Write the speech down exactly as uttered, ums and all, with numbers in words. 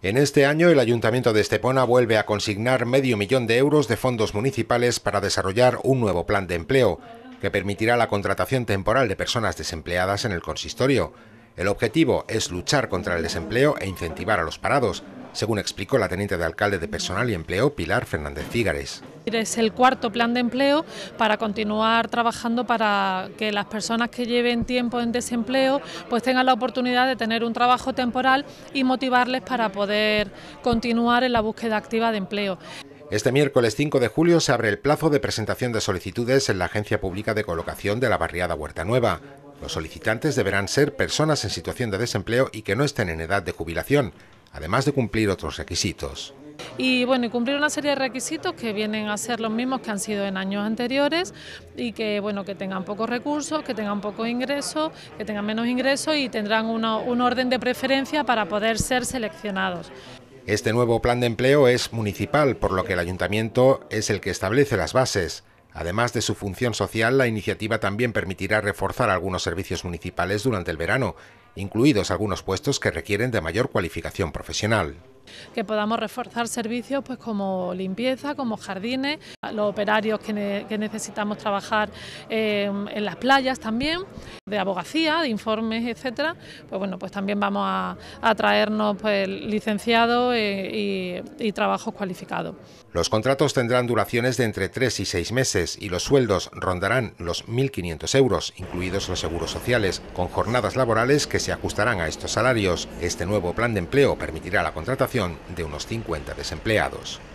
En este año, el Ayuntamiento de Estepona vuelve a consignar medio millón de euros de fondos municipales para desarrollar un nuevo plan de empleo, que permitirá la contratación temporal de personas desempleadas en el consistorio. El objetivo es luchar contra el desempleo e incentivar a los parados, según explicó la teniente de alcalde de Personal y Empleo, Pilar Fernández Fígares. Es el cuarto plan de empleo para continuar trabajando para que las personas que lleven tiempo en desempleo pues tengan la oportunidad de tener un trabajo temporal y motivarles para poder continuar en la búsqueda activa de empleo. Este miércoles cinco de julio se abre el plazo de presentación de solicitudes en la Agencia Pública de Colocación de la barriada Huerta Nueva. Los solicitantes deberán ser personas en situación de desempleo y que no estén en edad de jubilación, además de cumplir otros requisitos. Y bueno, y cumplir una serie de requisitos que vienen a ser los mismos que han sido en años anteriores y que bueno, que tengan pocos recursos, que tengan pocos ingresos, que tengan menos ingresos y tendrán una, un orden de preferencia para poder ser seleccionados. Este nuevo plan de empleo es municipal, por lo que el ayuntamiento es el que establece las bases. Además de su función social, la iniciativa también permitirá reforzar algunos servicios municipales durante el verano, incluidos algunos puestos que requieren de mayor cualificación profesional. Que podamos reforzar servicios pues como limpieza, como jardines, los operarios que, ne que necesitamos trabajar eh, en las playas también, de abogacía, de informes, etcétera. Pues bueno, pues también vamos a, a traernos pues licenciados eh, y, y trabajos cualificados. Los contratos tendrán duraciones de entre tres y seis meses y los sueldos rondarán los mil quinientos euros, incluidos los seguros sociales, con jornadas laborales que se ajustarán a estos salarios. Este nuevo plan de empleo permitirá la contratación de unos cincuenta desempleados.